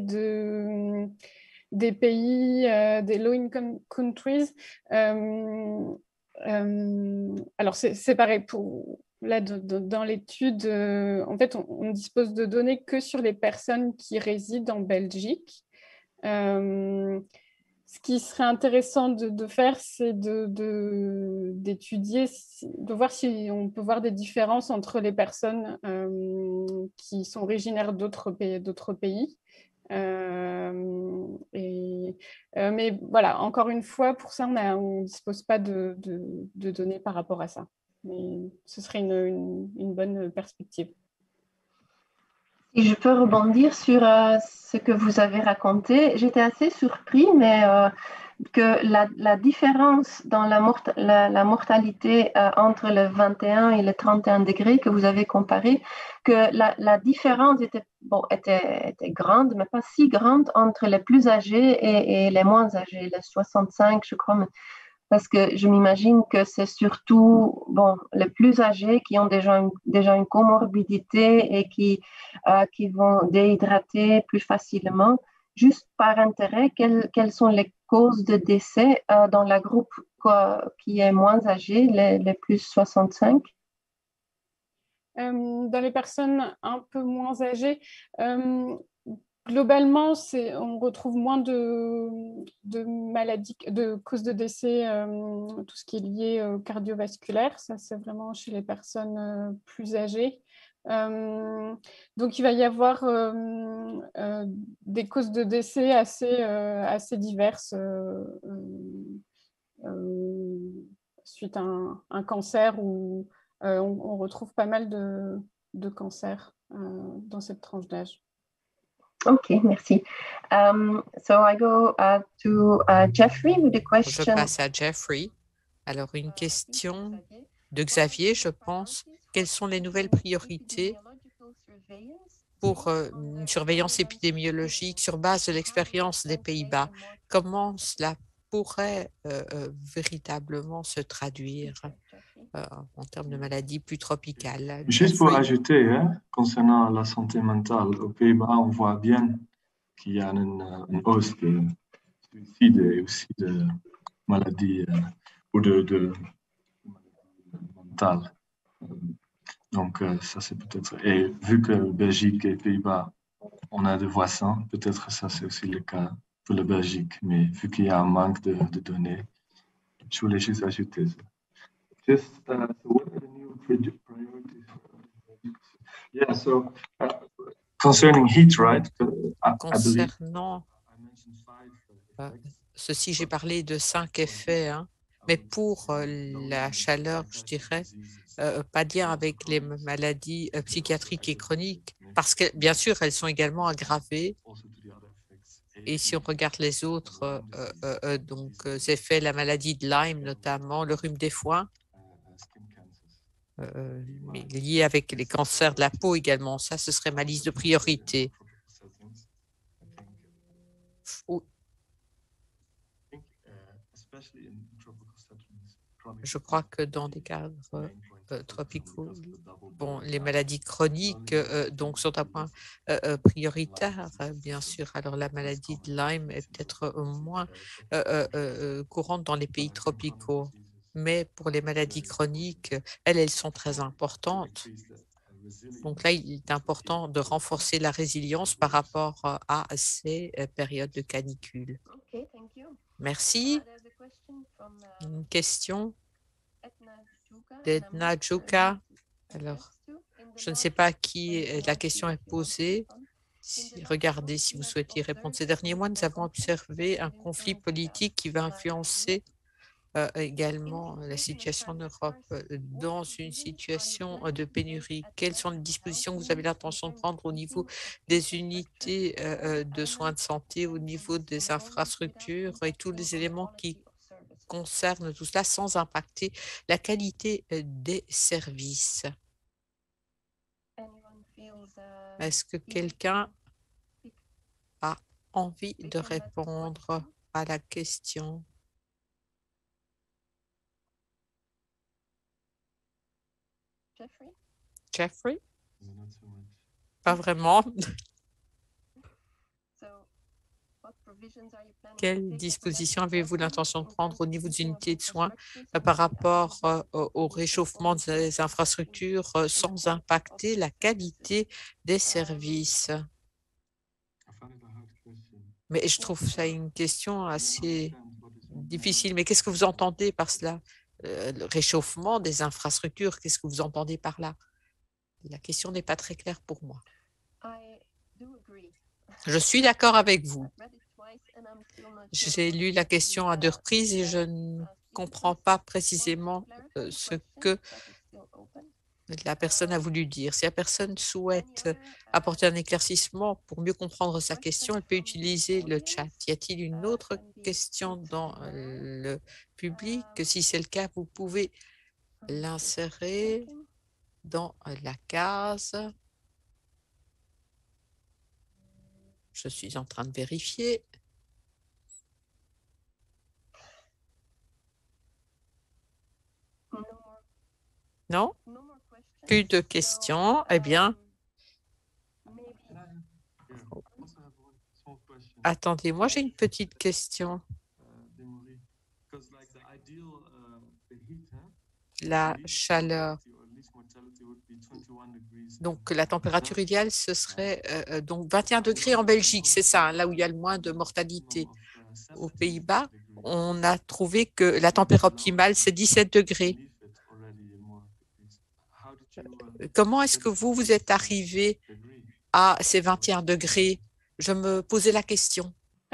des pays, des low-income countries, Alors, c'est pareil. Là, dans l'étude, en fait, on dispose de données que sur les personnes qui résident en Belgique. Ce qui serait intéressant de faire, c'est d'étudier, de voir si on peut voir des différences entre les personnes qui sont originaires d'autres pays. Mais voilà, encore une fois, pour ça, on ne dispose pas de données par rapport à ça. Mais ce serait une bonne perspective. Si je peux rebondir sur ce que vous avez raconté, j'étais assez surpris, mais que la différence dans la mortalité entre le 21 et le 31 degrés que vous avez comparé, que la différence était grande, mais pas si grande entre les plus âgés et les moins âgés, les 65, je crois. Parce que je m'imagine que c'est surtout les plus âgés qui ont déjà une comorbidité et qui vont déhydrater plus facilement. Juste par intérêt, quelles sont les causes de décès dans la groupe qui est moins âgé, les plus 65? Dans les personnes un peu moins âgées, globalement, on retrouve moins de maladies, de causes de décès, tout ce qui est lié au cardiovasculaire. Ça, c'est vraiment chez les personnes plus âgées. Donc, il va y avoir des causes de décès assez diverses suite à un cancer où on retrouve pas mal de cancers dans cette tranche d'âge. Ok, merci. So I go to Jeffrey with a question. Je passe à Jeffrey. Alors, une question de Xavier, je pense. Quelles sont les nouvelles priorités pour une surveillance épidémiologique sur base de l'expérience des Pays-Bas? Comment cela pourrait véritablement se traduire en termes de maladies plus tropicales? Juste pour ajouter, concernant la santé mentale, aux Pays-Bas, on voit bien qu'il y a une hausse de suicide et aussi de maladies ou de mentales. Donc, ça, c'est peut-être... Et vu que Belgique et Pays-Bas, on a des voisins, peut-être ça, c'est aussi le cas pour la Belgique. Mais vu qu'il y a un manque de données, je voulais juste ajouter ça. Just, so what are the new priorities? Yeah, so concerning heat, right? Concernant ceci, j'ai parlé de 5 effets, mais pour la chaleur, je dirais, pas de lien avec les maladies psychiatriques et chroniques, parce que bien sûr, elles sont également aggravées. Et si on regarde les autres effets, la maladie de Lyme notamment, le rhume des foins, mais lié avec les cancers de la peau également, ça, ce serait ma liste de priorités. Je crois que dans des cadres tropicaux, les maladies chroniques sont un point prioritaire, bien sûr. Alors, la maladie de Lyme est peut-être moins courante dans les pays tropicaux, mais pour les maladies chroniques, elles sont très importantes. Donc là, il est important de renforcer la résilience par rapport à ces périodes de canicule. Merci. Une question d'Edna Djouka. Alors, je ne sais pas à qui la question est posée. Regardez si vous souhaitez répondre. Ces derniers mois, nous avons observé un conflit politique qui va influencer également la situation en Europe dans une situation de pénurie. Quelles sont les dispositions que vous avez l'intention de prendre au niveau des unités de soins de santé, au niveau des infrastructures et tous les éléments qui concernent tout cela sans impacter la qualité des services? Est-ce que quelqu'un a envie de répondre à la question? Jeffrey? Pas vraiment. Quelles dispositions avez-vous l'intention de prendre au niveau des unités de soins par rapport au réchauffement des infrastructures sans impacter la qualité des services? Mais je trouve ça une question assez difficile. Mais qu'est-ce que vous entendez par cela? Le réchauffement des infrastructures, qu'est-ce que vous entendez par là? La question n'est pas très claire pour moi. Je suis d'accord avec vous. J'ai lu la question à 2 reprises et je ne comprends pas précisément ce que la personne a voulu dire. Si la personne souhaite apporter un éclaircissement pour mieux comprendre sa question, elle peut utiliser le chat. Y a-t-il une autre question dans le public? Si c'est le cas, vous pouvez l'insérer dans la case. Je suis en train de vérifier. Non? Plus de questions. Eh bien, attendez, moi j'ai une petite question. La chaleur. Donc, la température idéale, ce serait donc 21 degrés en Belgique, c'est ça, hein, là où il y a le moins de mortalité. Aux Pays-Bas, on a trouvé que la température optimale, c'est 17 degrés. Comment est-ce que vous êtes arrivé à ces 21 degrés? Je me posais la question.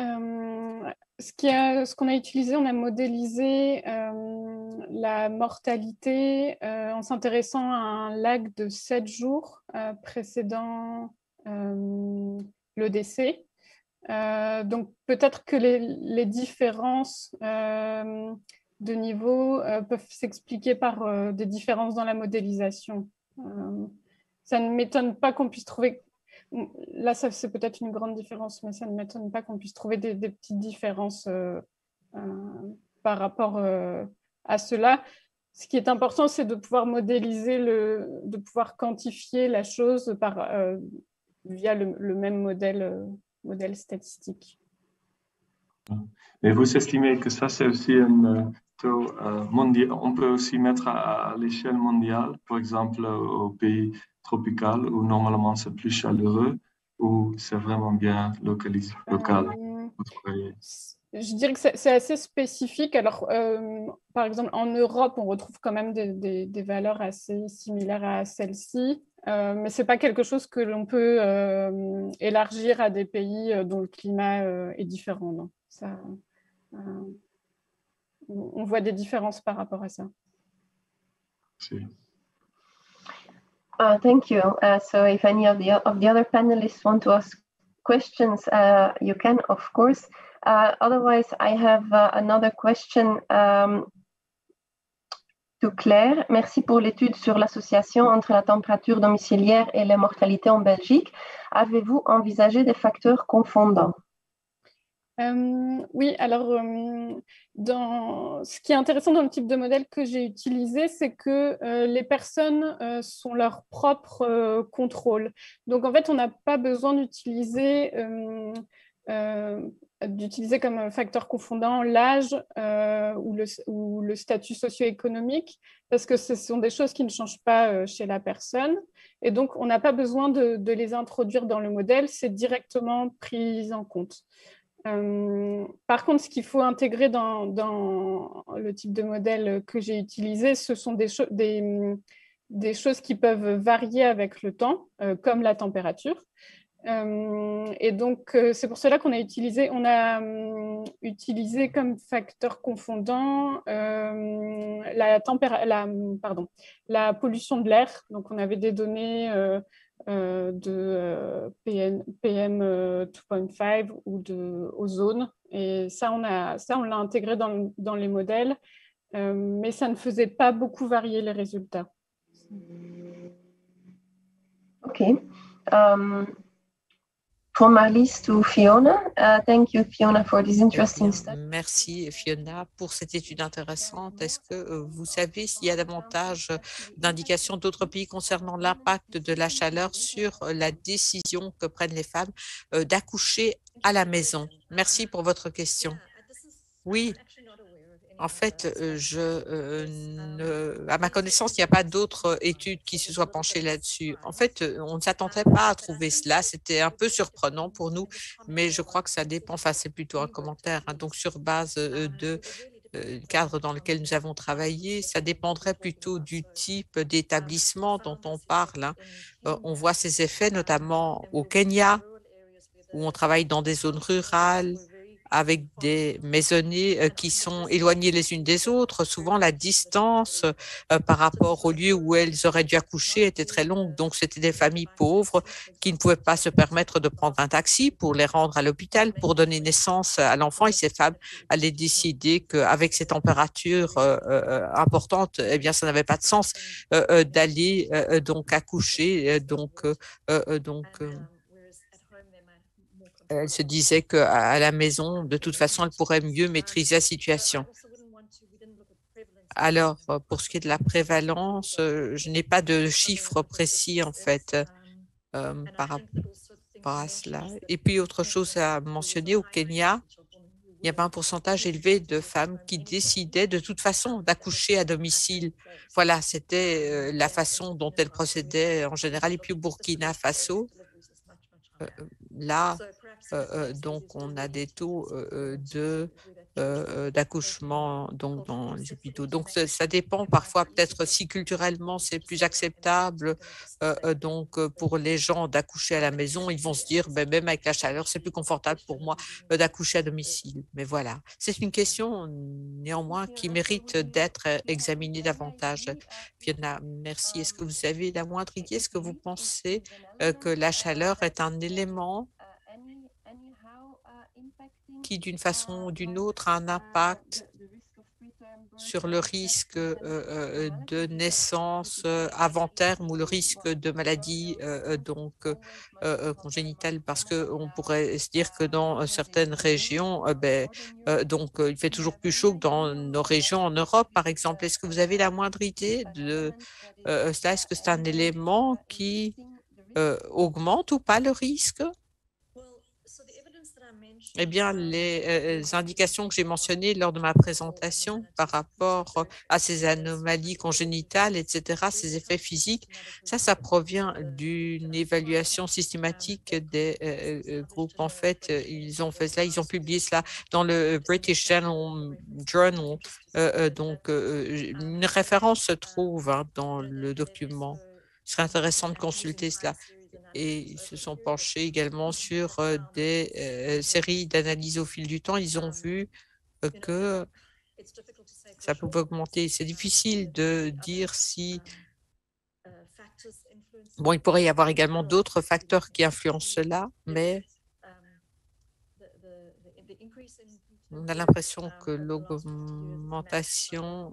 Ce qu'on a utilisé, on a modélisé la mortalité en s'intéressant à un lag de 7 jours précédant le décès. Donc, peut-être que les différences de niveau peuvent s'expliquer par des différences dans la modélisation. Ça ne m'étonne pas qu'on puisse trouver... Là, c'est peut-être une grande différence, mais ça ne m'étonne pas qu'on puisse trouver des petites différences par rapport à cela. Ce qui est important, c'est de pouvoir modéliser, de pouvoir quantifier la chose via le même modèle statistique. Mais vous estimez que ça, c'est aussi un taux mondial. On peut aussi mettre à l'échelle mondiale, par exemple au pays tropical, où normalement c'est plus chaleureux, ou c'est vraiment bien localisé, local? Je dirais que c'est assez spécifique. Alors, par exemple, en Europe, on retrouve quand même des valeurs assez similaires à celles-ci, mais ce n'est pas quelque chose que l'on peut élargir à des pays dont le climat est différent. Non. Ça, on voit des différences par rapport à ça. Thank you. So if any of the other panelists want to ask questions, you can, of course. Otherwise, I have another question to Claire. Merci pour l'étude sur l'association entre la température domiciliaire et la mortalité en Belgique. Avez-vous envisagé des facteurs confondants? Oui, alors ce qui est intéressant dans le type de modèle que j'ai utilisé, c'est que les personnes sont leur propre contrôle. Donc en fait, on n'a pas besoin d'utiliser comme facteur confondant l'âge ou le statut socio-économique, parce que ce sont des choses qui ne changent pas chez la personne. Et donc, on n'a pas besoin de les introduire dans le modèle, c'est directement pris en compte. Par contre, ce qu'il faut intégrer dans le type de modèle que j'ai utilisé, ce sont des choses qui peuvent varier avec le temps, comme la température. Et donc, c'est pour cela qu'on a utilisé comme facteur confondant la pollution de l'air. Donc, on avait des données de PM 2.5 ou de ozone. Et ça, on l'a intégré dans les modèles, mais ça ne faisait pas beaucoup varier les résultats. OK. From Marlies to Fiona. Thank you, Fiona, for this interesting study. Merci, Fiona, pour cette étude intéressante. Est-ce que vous savez s'il y a davantage d'indications d'autres pays concernant l'impact de la chaleur sur la décision que prennent les femmes d'accoucher à la maison. Merci pour votre question. Oui, en fait, à ma connaissance, il n'y a pas d'autres études qui se soient penchées là-dessus. En fait, on ne s'attendait pas à trouver cela. C'était un peu surprenant pour nous, mais je crois que ça dépend. Enfin, c'est plutôt un commentaire, hein. Donc, sur base de cadre dans lequel nous avons travaillé, ça dépendrait plutôt du type d'établissement dont on parle, hein. On voit ces effets notamment au Kenya, où on travaille dans des zones rurales avec des maisonnées qui sont éloignées les unes des autres. Souvent, la distance par rapport au lieu où elles auraient dû accoucher était très longue. Donc, c'était des familles pauvres qui ne pouvaient pas se permettre de prendre un taxi pour les rendre à l'hôpital, pour donner naissance à l'enfant. Et ces femmes allaient décider qu'avec ces températures importantes, eh bien, ça n'avait pas de sens d'aller donc accoucher. Elle se disait qu'à la maison, de toute façon, elle pourrait mieux maîtriser la situation. Alors, pour ce qui est de la prévalence, je n'ai pas de chiffres précis, en fait, par rapport à cela. Et puis, autre chose à mentionner, au Kenya, il y avait un pourcentage élevé de femmes qui décidaient de toute façon d'accoucher à domicile. Voilà, c'était la façon dont elles procédaient en général. Et puis, au Burkina Faso, là, donc, on a des taux d'accouchement donc dans les hôpitaux. Donc, ça dépend parfois, peut-être si culturellement c'est plus acceptable donc pour les gens d'accoucher à la maison, ils vont se dire ben, même avec la chaleur, c'est plus confortable pour moi d'accoucher à domicile. Mais voilà, c'est une question néanmoins qui mérite d'être examinée davantage. Fiona, merci. Est-ce que vous avez la moindre idée? Est-ce que vous pensez que la chaleur est un élément qui, d'une façon ou d'une autre, a un impact sur le risque de naissance avant terme ou le risque de maladie congénitale, parce qu'on pourrait se dire que dans certaines régions, il fait toujours plus chaud que dans nos régions en Europe, par exemple. Est-ce que vous avez la moindre idée de cela? Est-ce que c'est un élément qui augmente ou pas le risque? Eh bien, les indications que j'ai mentionnées lors de ma présentation par rapport à ces anomalies congénitales, etc., ces effets physiques, ça provient d'une évaluation systématique des groupes. En fait, ils ont fait cela, ils ont publié cela dans le British Journal. Une référence se trouve dans le document. Ce serait intéressant de consulter cela. Et ils se sont penchés également sur des séries d'analyses au fil du temps. Ils ont vu que ça pouvait augmenter. C'est difficile de dire si... Bon, il pourrait y avoir également d'autres facteurs qui influencent cela, mais on a l'impression que l'augmentation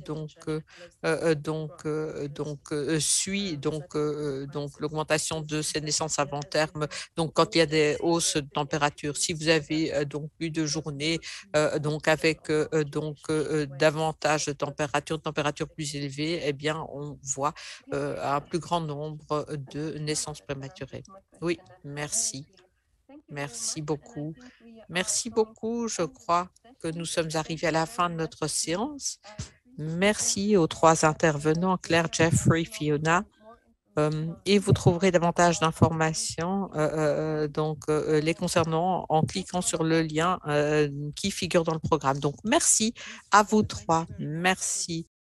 suit l'augmentation de ces naissances avant terme. Donc, quand il y a des hausses de température, si vous avez donc plus de journées avec davantage de température plus élevée, eh bien, on voit un plus grand nombre de naissances prématurées. Oui, merci. Merci beaucoup. Merci beaucoup. Je crois que nous sommes arrivés à la fin de notre séance. Merci aux trois intervenants, Claire, Jeffrey, Fiona. Et vous trouverez davantage d'informations les concernant en cliquant sur le lien qui figure dans le programme. Donc, merci à vous trois. Merci.